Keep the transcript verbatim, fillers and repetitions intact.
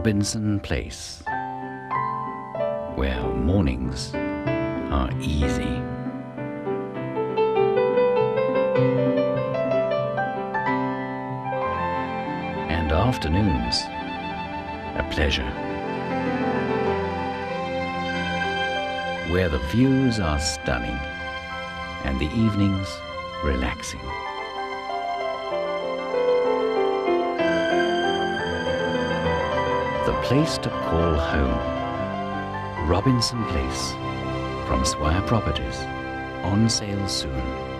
Robinson Place, where mornings are easy. And afternoons a pleasure, where the views are stunning and the evenings relaxing. The place to call home. Robinson Place from Swire Properties. On sale soon.